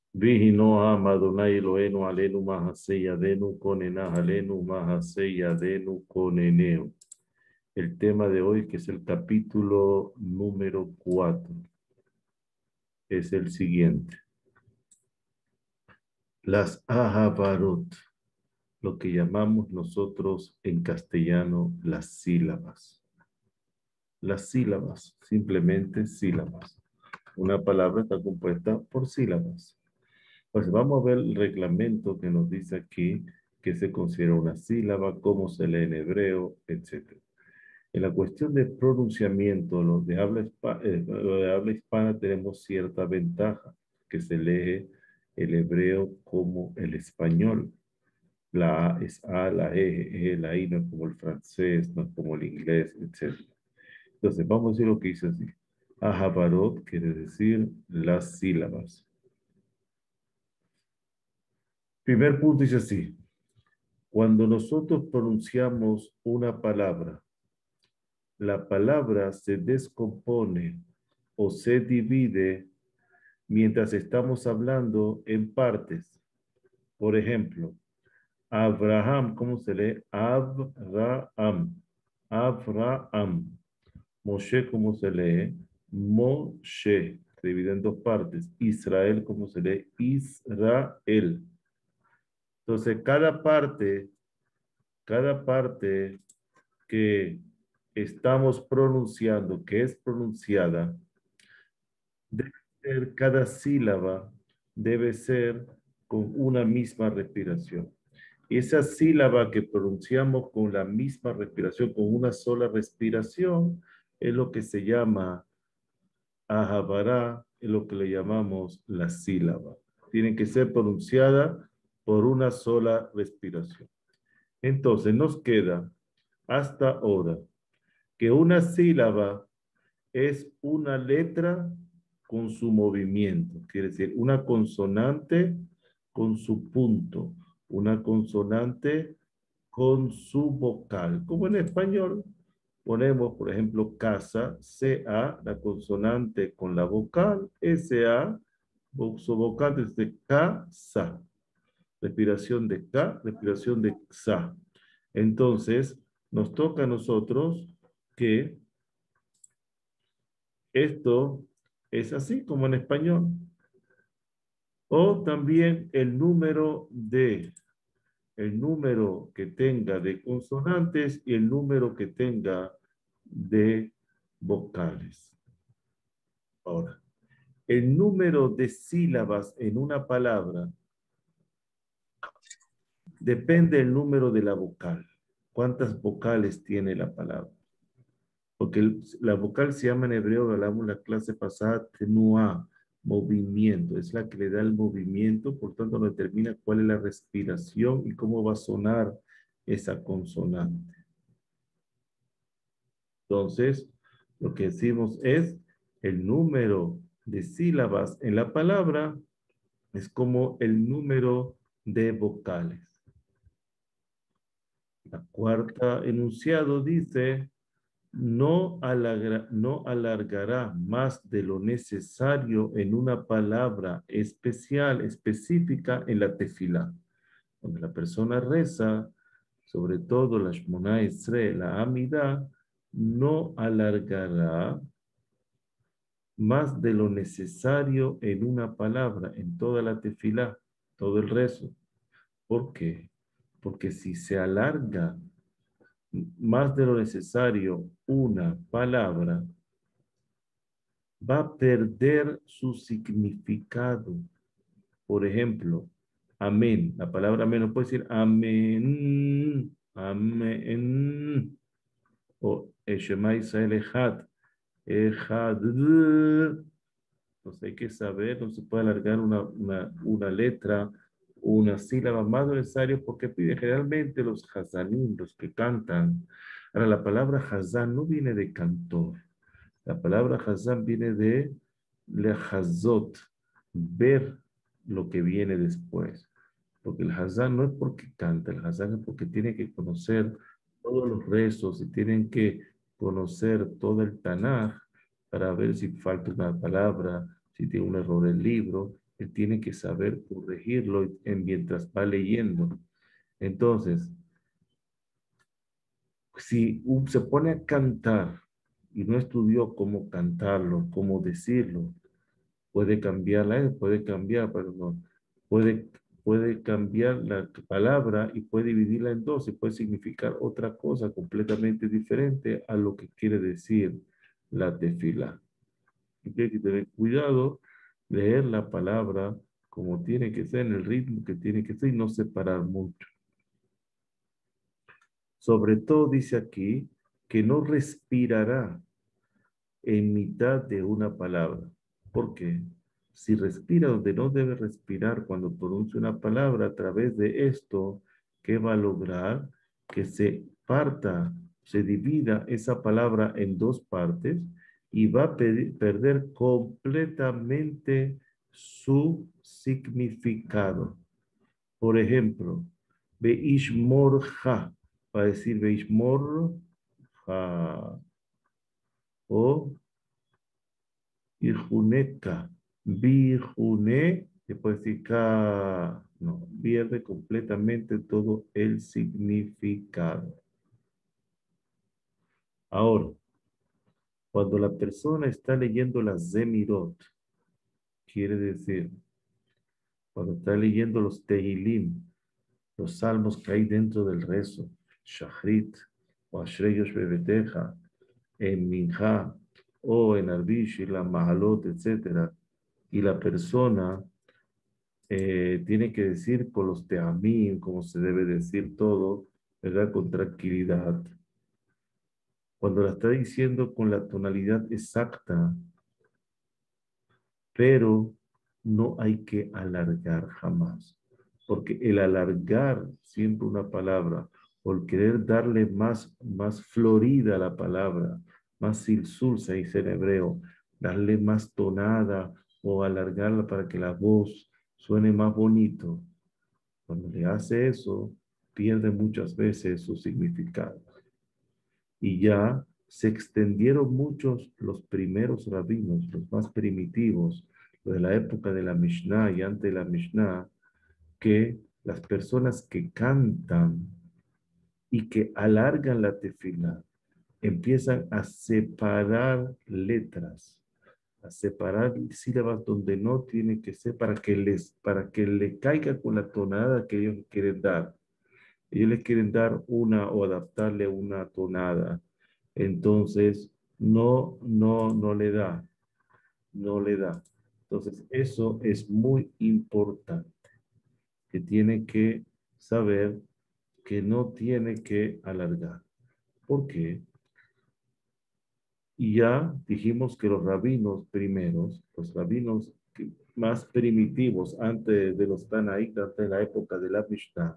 Vihi Noam Adonai Eloheinu alenu mahasei adenu konenah alenu mahasei adenu koneneo. El tema de hoy, que es el capítulo número 4, es el siguiente. Las ahabarot, lo que llamamos nosotros en castellano las sílabas. Las sílabas, simplemente sílabas. Una palabra está compuesta por sílabas. Pues vamos a ver el reglamento que nos dice aquí que se considera una sílaba, cómo se lee en hebreo, etc. En la cuestión de pronunciamiento, los de habla hispana tenemos cierta ventaja, que se lee el hebreo como el español. La A es A, la E, la I, no es como el francés, no es como el inglés, etc. Entonces, vamos a decir lo que dice así. Ahabarot quiere decir las sílabas. Primer punto dice así. Cuando nosotros pronunciamos una palabra, la palabra se descompone o se divide mientras estamos hablando en partes. Por ejemplo, Abraham, ¿cómo se lee? Abraham. Abraham. Moshe, ¿cómo se lee? Moshe. Se divide en dos partes. Israel, ¿cómo se lee? Israel. Entonces, cada parte que estamos pronunciando, que es pronunciada, debe ser, cada sílaba debe ser con una misma respiración. Y esa sílaba que pronunciamos con la misma respiración, con una sola respiración, es lo que se llama ahabará, es lo que le llamamos la sílaba. Tienen que ser pronunciada por una sola respiración. Entonces nos queda hasta ahora que una sílaba es una letra con su movimiento, quiere decir una consonante con su punto, una consonante con su vocal. Como en español ponemos, por ejemplo, casa, CA, la consonante con la vocal, SA, su vocal desde casa. Respiración de K, respiración de XA. Entonces, nos toca a nosotros que esto es así como en español. O también el número que tenga de consonantes y el número que tenga de vocales. Ahora, el número de sílabas en una palabra depende del número de la vocal. ¿Cuántas vocales tiene la palabra? Porque la vocal se llama en hebreo, hablamos la clase pasada, tenua, movimiento, es la que le da el movimiento, por tanto determina cuál es la respiración y cómo va a sonar esa consonante. Entonces, lo que decimos es el número de sílabas en la palabra es como el número de vocales. La cuarta enunciado dice no alargará más de lo necesario en una palabra especial, específica en la tefilá. Cuando la persona reza, sobre todo la Shmona Esrei, la Amidá, no alargará más de lo necesario en una palabra, en toda la tefilá, todo el rezo. ¿Por qué? Porque si se alarga más de lo necesario una palabra, va a perder su significado. Por ejemplo, amén. La palabra amén no puede decir amén, amén. O Shema Israel Echad, Echad. Entonces hay que saber, no se puede alargar una letra, una sílaba más de lo necesario porque pide generalmente los hazanim, los que cantan. Ahora la palabra hazán no viene de cantor. La palabra hazán viene de lehazot, ver lo que viene después. Porque el hazán no es porque canta, el hazán es porque tiene que conocer todos los rezos y tienen que conocer todo el Tanaj para ver si falta una palabra, si tiene un error el libro. él tiene que saber corregirlo mientras va leyendo. Entonces, si se pone a cantar y no estudió cómo cantarlo, cómo decirlo, puede cambiar, pero no, puede, puede cambiar la palabra y puede dividirla en dos y puede significar otra cosa completamente diferente a lo que quiere decir la tefila. Y hay que tener cuidado, leer la palabra como tiene que ser, en el ritmo que tiene que ser y no separar mucho. Sobre todo dice aquí que no respirará en mitad de una palabra. ¿Por qué? Si respira donde no debe respirar cuando pronuncia una palabra, a través de esto, ¿qué va a lograr? Que se parta, se divida esa palabra en dos partes y va a perder completamente su significado. Por ejemplo, Beishmorja, va a decir Beishmorja, o Irjuneka, Bijune, se puede decir ka, no, pierde completamente todo el significado. Ahora, cuando la persona está leyendo la Zemirot, quiere decir, cuando está leyendo los Tehilim, los salmos que hay dentro del rezo, Shachrit, o Ashrei Yosh Bebeteja, en Minja, o en Arbish, y la Mahalot, etc. Y la persona tiene que decir con los teamín, como se debe decir todo, ¿verdad? Con tranquilidad. Cuando la está diciendo con la tonalidad exacta, pero no hay que alargar jamás. Porque el alargar siempre una palabra, o el querer darle más florida a la palabra, más silsul se dice en hebreo, darle más tonada o alargarla para que la voz suene más bonito. Cuando le hace eso, pierde muchas veces su significado. Y ya se extendieron muchos los primeros rabinos, los más primitivos, de la época de la Mishnah y antes de la Mishnah, que las personas que cantan y que alargan la tefila empiezan a separar letras, a separar sílabas donde no tiene que ser para que le caiga con la tonada que ellos quieren dar. Ellos les quieren dar una o adaptarle una tonada. Entonces, no le da, no le da. Entonces, eso es muy importante, que tiene que saber que no tiene que alargar. ¿Por qué? Y ya dijimos que los rabinos primeros, los rabinos más primitivos antes de los Tanaít, antes de la época de la Mishnah,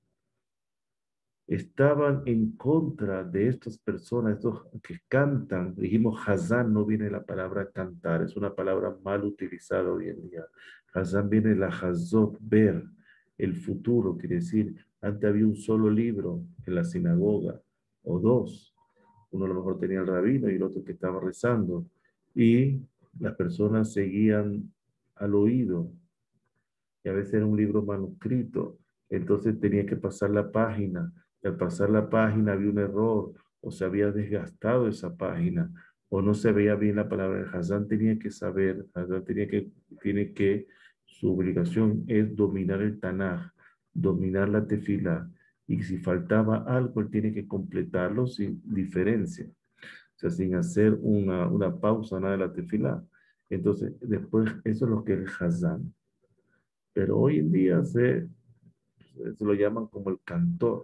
estaban en contra de estas personas, estos que cantan. Dijimos, Hazán no viene de la palabra cantar, es una palabra mal utilizada hoy en día. Hazán viene de la Hazot, ver, el futuro, quiere decir, antes había un solo libro en la sinagoga, o dos. Uno a lo mejor tenía el rabino y el otro que estaba rezando. Y las personas seguían al oído, y a veces era un libro manuscrito, entonces tenía que pasar la página, y al pasar la página había un error, o se había desgastado esa página, o no se veía bien la palabra. Hazán tenía que saber, Hazán tiene que, su obligación es dominar el Tanaj, dominar la tefila, y si faltaba algo, él tiene que completarlo sin diferencia, o sea, sin hacer una pausa, nada de la tefila. Entonces, después, eso es lo que es el Hazán. Pero hoy en día se lo llaman como el cantor.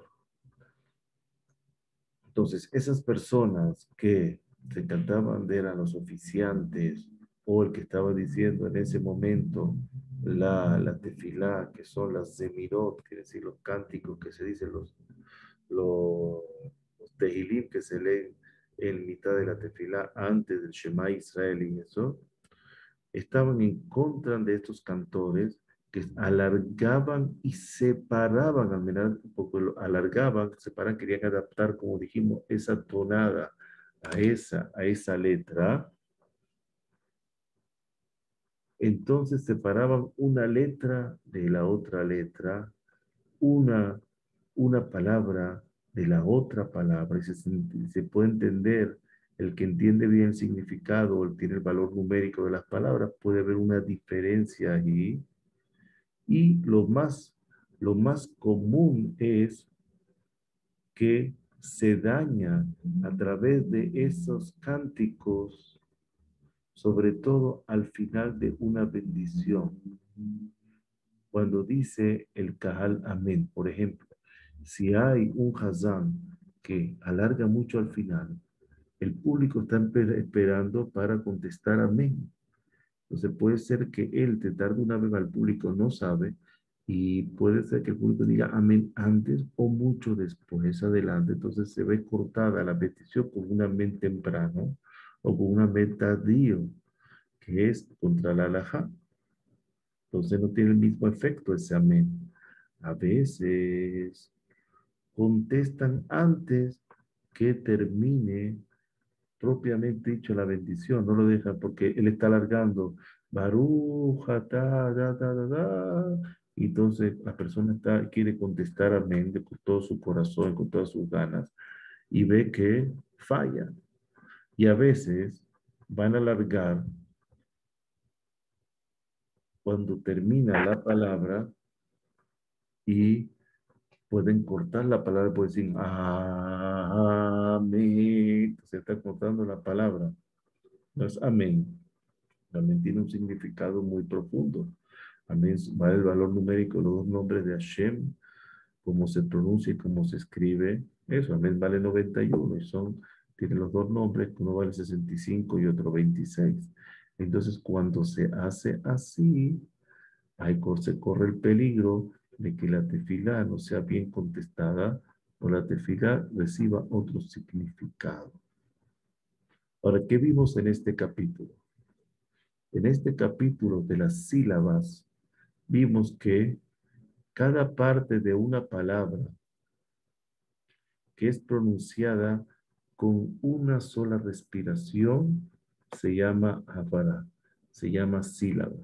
Entonces, esas personas que se cantaban eran los oficiantes o el que estaba diciendo en ese momento la tefilá, que son las zemirot, quiere decir los cánticos que se dicen, los, los tehilim que se leen en mitad de la tefilá antes del Shema Israel y eso, estaban en contra de estos cantores que alargaban y separaban, al menos porque lo alargaban, separaban, querían adaptar, como dijimos, esa tonada a esa letra. Entonces separaban una letra de la otra letra, una, una palabra de la otra palabra, y se puede entender, el que entiende bien el significado o tiene el valor numérico de las palabras, puede ver una diferencia allí. Y lo más común es que se daña a través de esos cánticos, sobre todo al final de una bendición. Cuando dice el Kahal Amén, por ejemplo, si hay un Hazán que alarga mucho al final, el público está esperando para contestar Amén. Entonces puede ser que él te tarde una vez al público, no sabe, y puede ser que el público diga amén antes o mucho después, adelante. Entonces se ve cortada la petición con un amén temprano o con un amén tardío, que es contra la alajá. Entonces no tiene el mismo efecto ese amén. A veces contestan antes que termine propiamente dicho la bendición, no lo deja porque él está alargando Baruja, ta, da, da, da, da. Y entonces la persona quiere contestar amén con todo su corazón, con todas sus ganas, y ve que falla. Y a veces van a alargar cuando termina la palabra y pueden cortar la palabra, pueden decir amén. Se está cortando la palabra. No es amén. También tiene un significado muy profundo. Amén vale el valor numérico, los dos nombres de Hashem, cómo se pronuncia y cómo se escribe. Eso, amén vale 91 y tiene los dos nombres, uno vale 65 y otro 26. Entonces, cuando se hace así, se corre el peligro de que la tefilá no sea bien contestada o la tefilá reciba otro significado. Ahora, ¿qué vimos en este capítulo? En este capítulo de las sílabas, vimos que cada parte de una palabra que es pronunciada con una sola respiración se llama havara, se llama sílaba.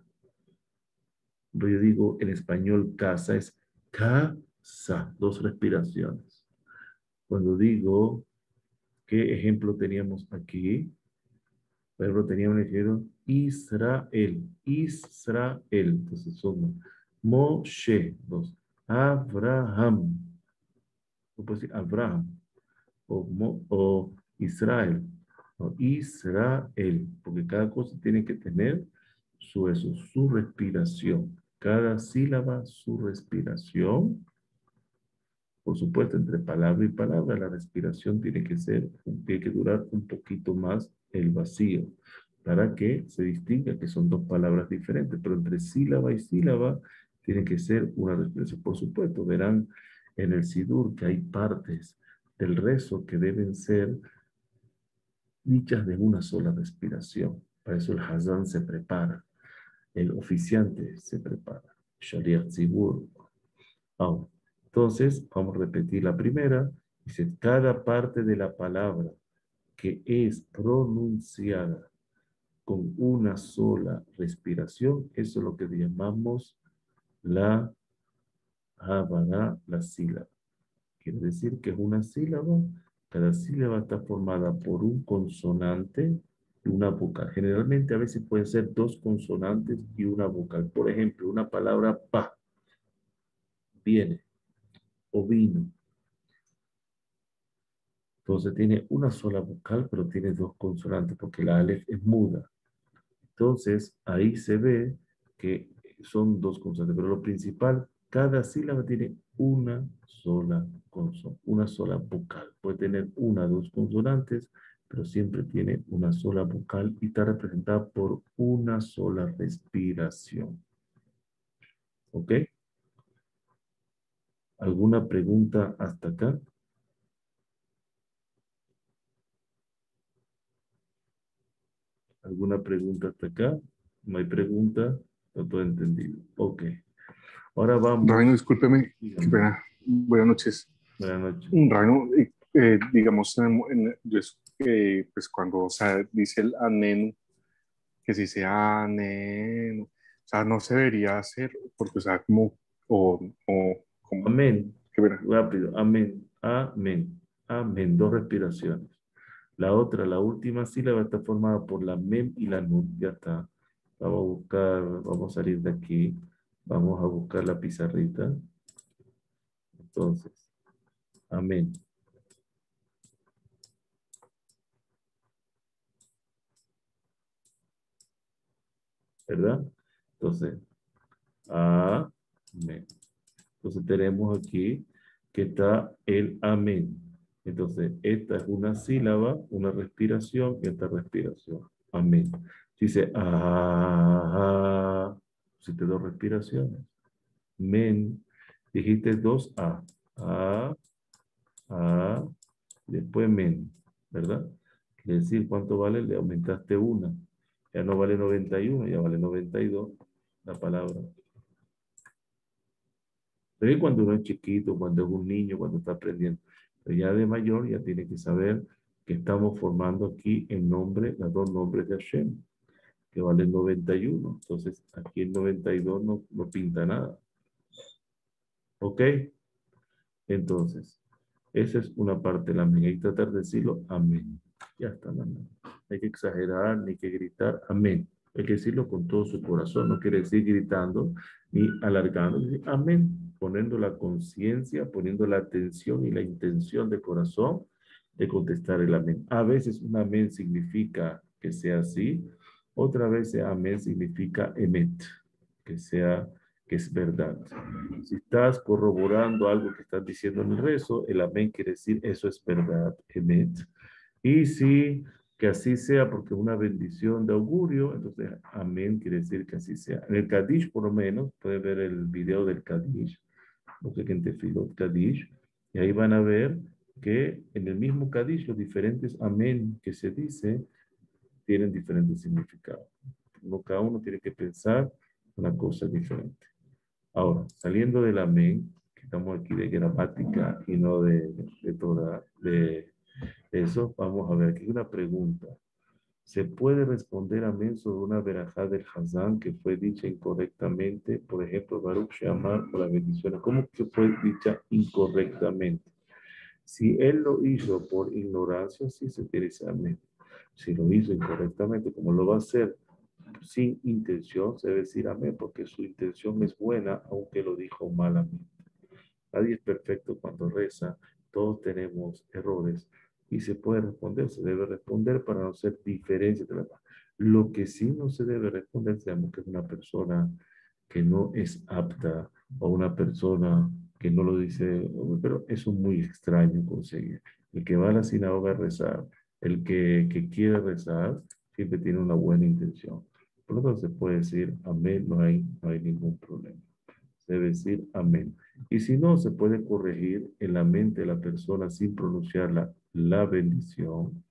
Yo digo en español casa es casa, dos respiraciones. Cuando digo, ¿qué ejemplo teníamos aquí? Por ejemplo, teníamos el ejemplo Israel, Israel. Entonces son Moshe, dos. Abraham, no puedo decir Abraham, o Israel, o Israel, porque cada cosa tiene que tener su respiración. Cada sílaba, su respiración. Por supuesto, entre palabra y palabra, la respiración tiene que durar un poquito más el vacío, para que se distinga que son dos palabras diferentes, pero entre sílaba y sílaba tiene que ser una respiración. Por supuesto, verán en el Sidur que hay partes del rezo que deben ser dichas de una sola respiración. Para eso el Hazán se prepara, el oficiante se prepara. Shaliach Tzibur. Ahora, entonces, vamos a repetir la primera. Dice, cada parte de la palabra que es pronunciada con una sola respiración, eso es lo que llamamos la Havana, la sílaba. Quiere decir que es una sílaba. Cada sílaba está formada por un consonante y una vocal. Generalmente a veces puede ser dos consonantes y una vocal. Por ejemplo, una palabra pa, viene o vino. Entonces tiene una sola vocal, pero tiene dos consonantes porque la alef es muda. Entonces ahí se ve que son dos consonantes, pero lo principal, cada sílaba tiene una sola consonante, una sola vocal. Puede tener una o dos consonantes, pero siempre tiene una sola vocal y está representada por una sola respiración. ¿Ok? ¿Alguna pregunta hasta acá? ¿Alguna pregunta hasta acá? ¿No hay pregunta? ¿Está todo entendido? Ok. Ahora Rabino, vamos. discúlpeme, qué Dígame. pena. Buenas noches. Buenas noches. Rabino, digamos, pues cuando o sea, dice el amén, que si sea nen, o sea, no se debería hacer, porque, o sea, como, como, Amén. que verá. Rápido. Amén. Amén. Amén. Dos respiraciones. La otra, la última sílaba está formada por la mem y la nun. Ya está. Vamos a buscar, vamos a salir de aquí. Vamos a buscar la pizarrita. Entonces, amén. ¿Verdad? Entonces, amén. Entonces tenemos aquí que está el amén. Entonces, esta es una sílaba, una respiración y esta respiración. Amén. Dice, hiciste dos respiraciones. Men, dijiste dos A. A, A, después men, ¿verdad? Quiere decir, ¿cuánto vale? Le aumentaste una. Ya no vale 91, ya vale 92 la palabra. Se ve cuando uno es chiquito, cuando es un niño, cuando está aprendiendo. Pero ya de mayor ya tiene que saber que estamos formando aquí el nombre, los dos nombres de Hashem, que valen 91. Entonces, aquí el 92 no pinta nada. ¿Ok? Entonces, esa es una parte de la amén. Hay que tratar de decirlo amén. Ya está, amén. Hay que exagerar, ni que gritar amén. Hay que decirlo con todo su corazón. No quiere decir gritando ni alargando. Decir, amén. Poniendo la conciencia, poniendo la atención y la intención de corazón de contestar el amén. A veces un amén significa que sea así. Otra vez amén significa emet, que sea, que es verdad. Si estás corroborando algo que estás diciendo en el rezo, el amén quiere decir eso es verdad, emet. Y si que así sea porque es una bendición de augurio, entonces amén quiere decir que así sea. En el Kadish, por lo menos, pueden ver el video del Kadish, lo que en Tefilot Kadish, y ahí van a ver que en el mismo Kadish los diferentes amén que se dice tienen diferentes significados. Cada uno tiene que pensar una cosa diferente. Ahora, saliendo del amén, que estamos aquí de gramática y no de toda, de eso, vamos a ver aquí una pregunta. ¿Se puede responder amén sobre una verajá del Hazán que fue dicha incorrectamente? Por ejemplo, Baruch Shamar por la bendición. ¿Cómo que fue dicha incorrectamente? Si él lo hizo por ignorancia, sí se tiene ese amén. Si lo hizo incorrectamente, como lo va a hacer sin intención, se debe decir amén, porque su intención es buena, aunque lo dijo malamente. Nadie es perfecto cuando reza, todos tenemos errores y se puede responder, se debe responder para no hacer diferencia de la paz. Lo que sí no se debe responder, sabemos que es una persona que no es apta o una persona que no lo dice, pero eso es muy extraño conseguir. El que va a la sinagoga a rezar, el que quiere rezar, siempre tiene una buena intención. Por lo tanto, se puede decir amén, no hay ningún problema. Se debe decir amén. Y si no, se puede corregir en la mente de la persona sin pronunciar la bendición.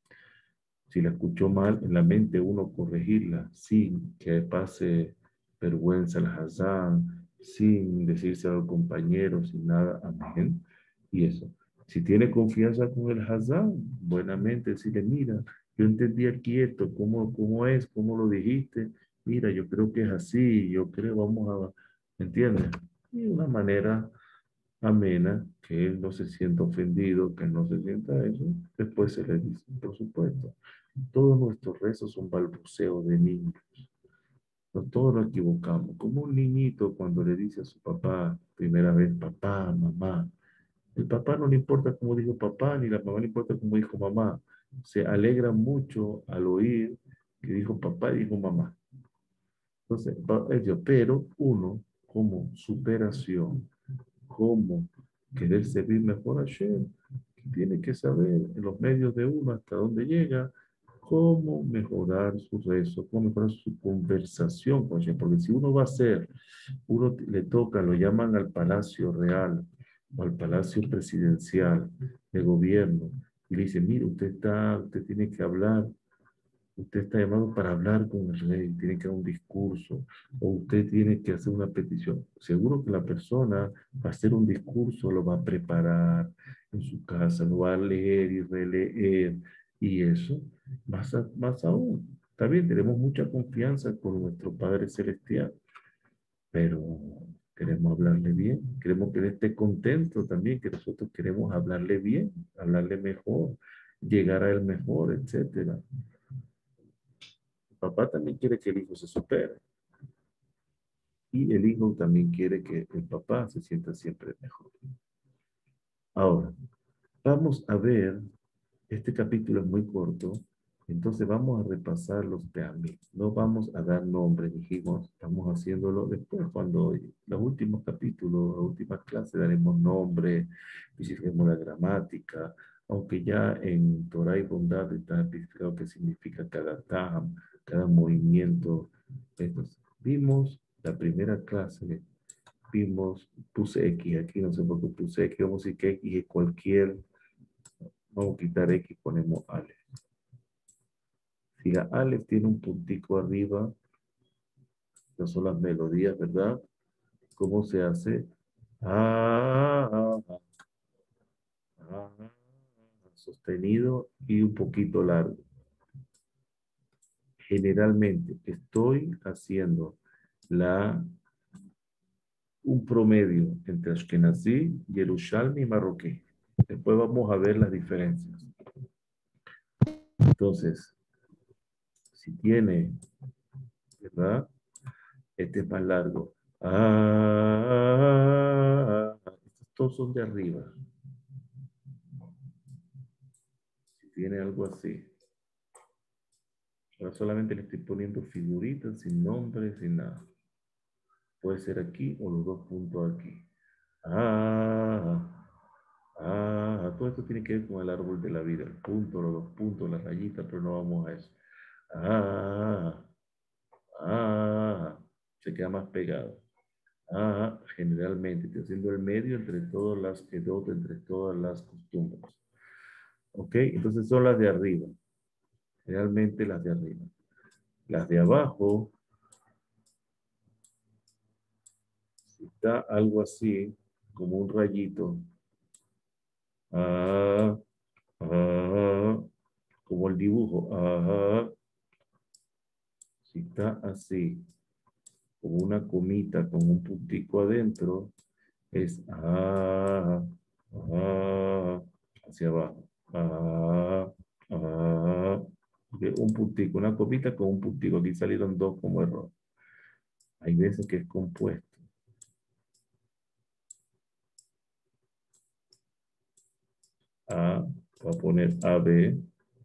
Si la escuchó mal, en la mente uno corregirla sin que pase vergüenza al Hazán, sin decirse a los compañeros, sin nada, amén. Y eso. Si tiene confianza con el Hazán, buenamente decirle, mira, yo entendí aquí esto, cómo es, cómo lo dijiste, mira, yo creo que es así, yo creo, vamos a, ¿entiendes? Y de una manera amena, que él no se sienta ofendido, que él no se sienta eso, después se le dice, por supuesto, todos nuestros rezos son balbuceos de niños, no todos nos equivocamos, como un niñito cuando le dice a su papá, primera vez, papá, mamá, el papá no le importa cómo dijo papá, ni la mamá le importa cómo dijo mamá, se alegra mucho al oír que dijo papá y dijo mamá. Entonces, pero uno, como superación, como querer servir mejor a Hashem, tiene que saber en los medios de uno hasta dónde llega, cómo mejorar su rezo, cómo mejorar su conversación con Hashem. Porque si uno va a hacer, uno le toca, lo llaman al palacio real o al palacio presidencial de gobierno, y le dice, mire, usted tiene que hablar. Usted está llamado para hablar con el rey, tiene que dar un discurso, o usted tiene que hacer una petición. Seguro que la persona va a hacer un discurso, lo va a preparar en su casa, lo va a leer y releer, y eso, más aún. Está bien, tenemos mucha confianza con nuestro Padre Celestial, pero queremos hablarle bien, queremos que Él esté contento también, que nosotros queremos hablarle bien, hablarle mejor, llegar a Él mejor, etcétera. El papá también quiere que el hijo se supere y el hijo también quiere que el papá se sienta siempre mejor. Ahora, vamos a ver, este capítulo es muy corto, entonces vamos a repasar los temas. No vamos a dar nombre, dijimos, estamos haciéndolo después, cuando los últimos capítulos, las últimas clases daremos nombre, visitaremos la gramática, aunque ya en Torah y Bondad está explicado qué significa cada tam, cada movimiento. Entonces, vimos la primera clase, vimos, puse X aquí, no sé por qué puse X, vamos a decir que X es cualquier. Vamos a quitar X, ponemos Aleph. Si la Aleph tiene un puntico arriba, no son las melodías, ¿verdad? ¿Cómo se hace? Ah, ah, ah, ah, sostenido y un poquito largo. Generalmente estoy haciendo un promedio entre Ashkenazí, Yerushalmi y Marroquí. Después vamos a ver las diferencias. Entonces, si tiene, ¿verdad? Este es más largo. Estos todos son de arriba. Si tiene algo así. Ahora solamente le estoy poniendo figuritas, sin nombre, sin nada. Puede ser aquí o los dos puntos aquí. Todo esto tiene que ver con el árbol de la vida. El punto, los dos puntos, las rayitas, pero no vamos a eso. Ah, se queda más pegado. Generalmente, estoy haciendo el medio entre todas las edot, entre todas las costumbres. ¿Ok? Entonces son las de arriba. Realmente las de arriba. Las de abajo, si está algo así, como un rayito, ah, ah, como el dibujo, si está así, como una comita con un puntico adentro, es hacia abajo. Un puntico, una copita con un puntico. Aquí salieron dos como error. Hay veces que es compuesto. Voy a poner AB.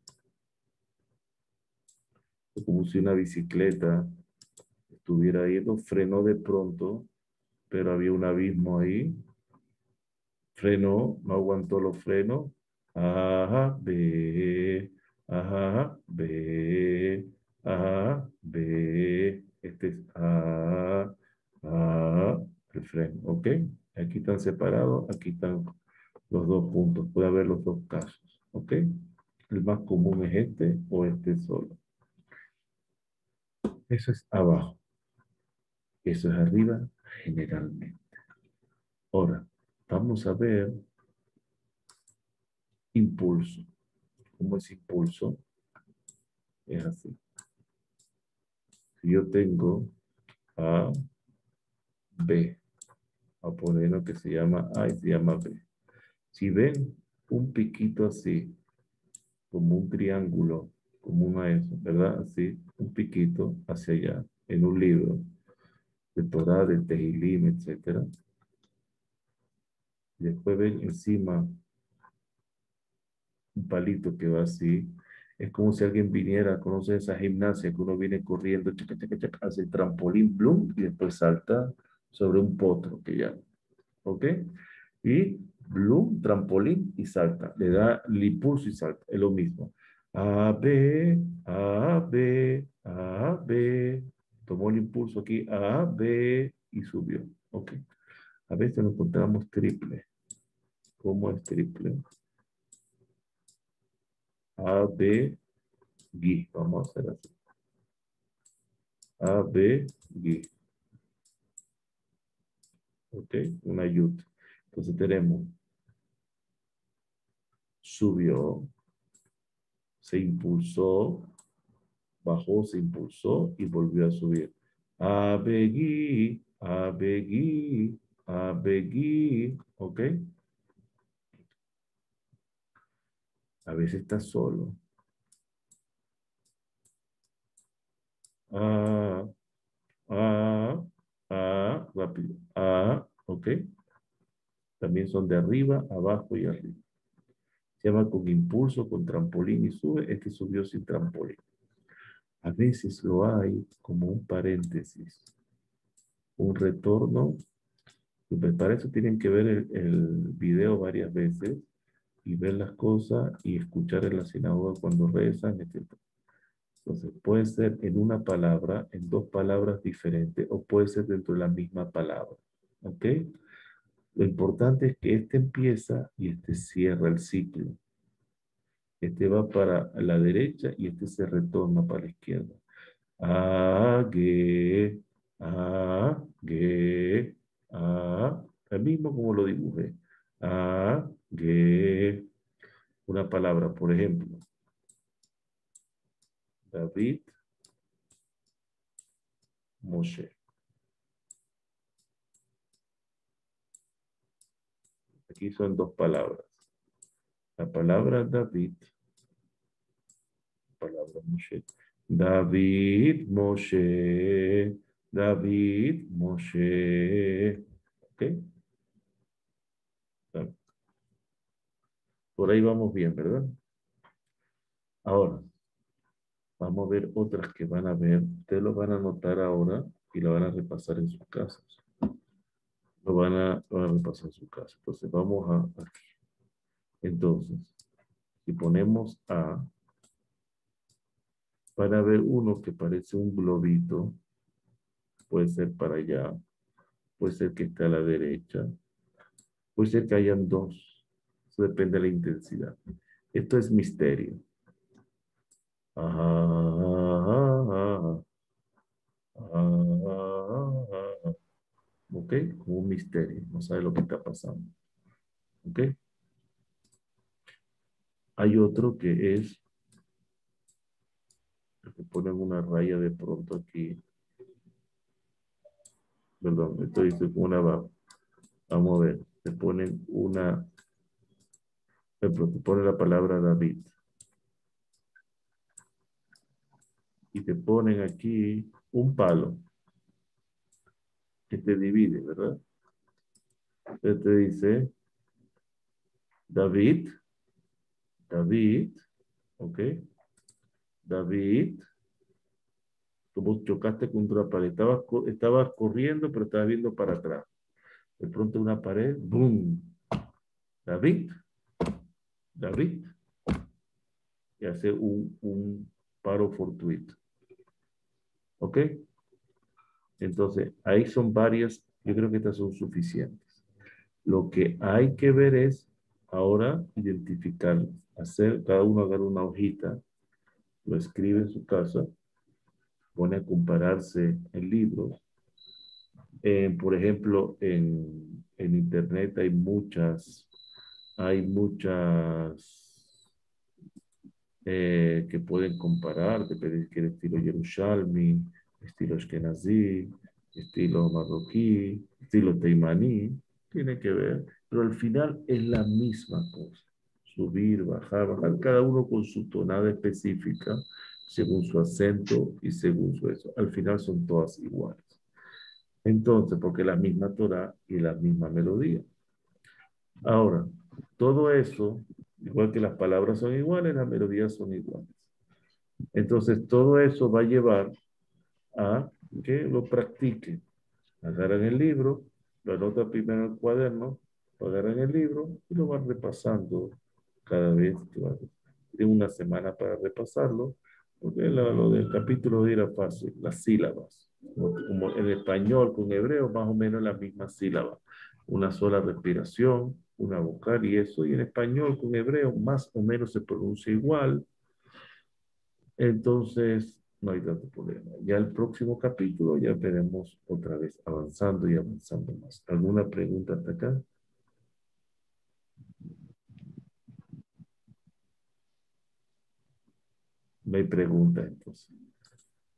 Como si una bicicleta estuviera yendo, frenó de pronto, pero había un abismo ahí. Frenó, no aguantó los frenos. B, B, B. Este es el freno, ¿ok? Aquí están separados, aquí están los dos puntos. Puede haber los dos casos, ¿ok? El más común es este o este solo. Eso es abajo. Eso es arriba, generalmente. Ahora, vamos a ver impulso. ¿Cómo es impulso? Es así. Si yo tengo A, B, a poner lo que se llama A y se llama B. Si ven un piquito así, como un triángulo, como una eso, ¿verdad? Así, un piquito hacia allá, en un libro de Torah, de Tehilim, etc. Y después ven encima un palito que va así. Es como si alguien viniera, conoce esa gimnasia que uno viene corriendo, chaca, chaca, chaca, hace el trampolín, bloom, y después salta sobre un potro que llama. ¿Ok? Y bloom, trampolín y salta. Le da el impulso y salta. Es lo mismo. A, B, A, B, A, B. Tomó el impulso aquí, A, B, y subió. ¿Ok? A veces nos encontramos triple. ¿Cómo es triple? A, B, G. Vamos a hacer así. A, B, G. ¿Ok? Una yut. Entonces tenemos, subió, se impulsó, bajó, se impulsó y volvió a subir. Abegui, abegui, abegui, ¿ok? A veces está solo. Ah, rápido. ¿ok? También son de arriba, abajo y arriba. Se llama con impulso, con trampolín y sube. Este subió sin trampolín. A veces lo hay como un paréntesis, un retorno. Y pues para eso tienen que ver el video varias veces y ver las cosas y escuchar en la sinagoga cuando rezan, etc. Entonces puede ser en una palabra, en dos palabras diferentes o puede ser dentro de la misma palabra. ¿Ok? Lo importante es que este empieza y este cierra el ciclo. Este va para la derecha y este se retorna para la izquierda. Ge, ge, el mismo como lo dibujé. Ge, una palabra, por ejemplo, David, Moshe. Aquí son dos palabras. La palabra David, la palabra Moshe. David, Moshe, David, Moshe. ¿Ok? Por ahí vamos bien, ¿verdad? Ahora, vamos a ver otras que van a ver. Ustedes lo van a anotar ahora y lo van a repasar en sus casas. Lo van a repasar en su casa. Entonces, vamos a aquí. Entonces, si ponemos A, van a ver uno que parece un globito. Puede ser para allá. Puede ser que esté a la derecha. Puede ser que hayan dos. Eso depende de la intensidad. Esto es misterio. ¿Ok? Como un misterio. No sabe lo que está pasando. ¿Ok? Hay otro que es, que ponen una raya de pronto aquí. Perdón, esto dice una va. Vamos a ver. Te ponen una, por ejemplo, te ponen la palabra David. Y te ponen aquí un palo que te divide, ¿verdad? Entonces te dice David, David, ¿ok? David, tú chocaste contra la pared, estabas corriendo, pero estabas viendo para atrás. De pronto una pared, ¡boom! David, David, y hace un paro fortuito. ¿Ok? Entonces, ahí son varias, yo creo que estas son suficientes. Lo que hay que ver es ahora identificarlas, hacer, cada uno agarra una hojita, lo escribe en su casa, pone a compararse en libros. Por ejemplo, en internet hay muchas que pueden comparar, depende si estilo Yerushalmi, estilo Ashkenazí, estilo marroquí, estilo teimaní, tiene que ver, pero al final es la misma cosa. Subir, bajar, cada uno con su tonada específica, según su acento y según su eso. Al final son todas iguales. Entonces, porque es la misma Torah y la misma melodía. Ahora, todo eso, igual que las palabras son iguales, las melodías son iguales. Entonces, todo eso va a llevar a que lo practiquen. Agarran el libro, lo anotan primero en el cuaderno, lo agarran el libro y lo van repasando cada vez que van. Tienen una semana para repasarlo, porque lo del capítulo era fácil, las sílabas. Como en español con hebreo, más o menos la misma sílaba. Una sola respiración, una vocal y eso. Y en español con hebreo, más o menos se pronuncia igual. Entonces, no hay tanto problema. Ya el próximo capítulo ya veremos otra vez avanzando y avanzando más. ¿Alguna pregunta hasta acá? No hay pregunta entonces.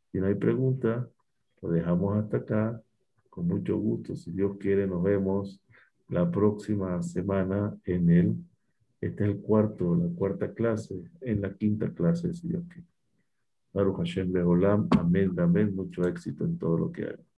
Si no hay pregunta, lo dejamos hasta acá. Con mucho gusto, si Dios quiere, nos vemos la próxima semana este es la cuarta clase, en la quinta clase, si Dios quiere. Baruch Hashem Beholam, amén, amén, mucho éxito en todo lo que haga.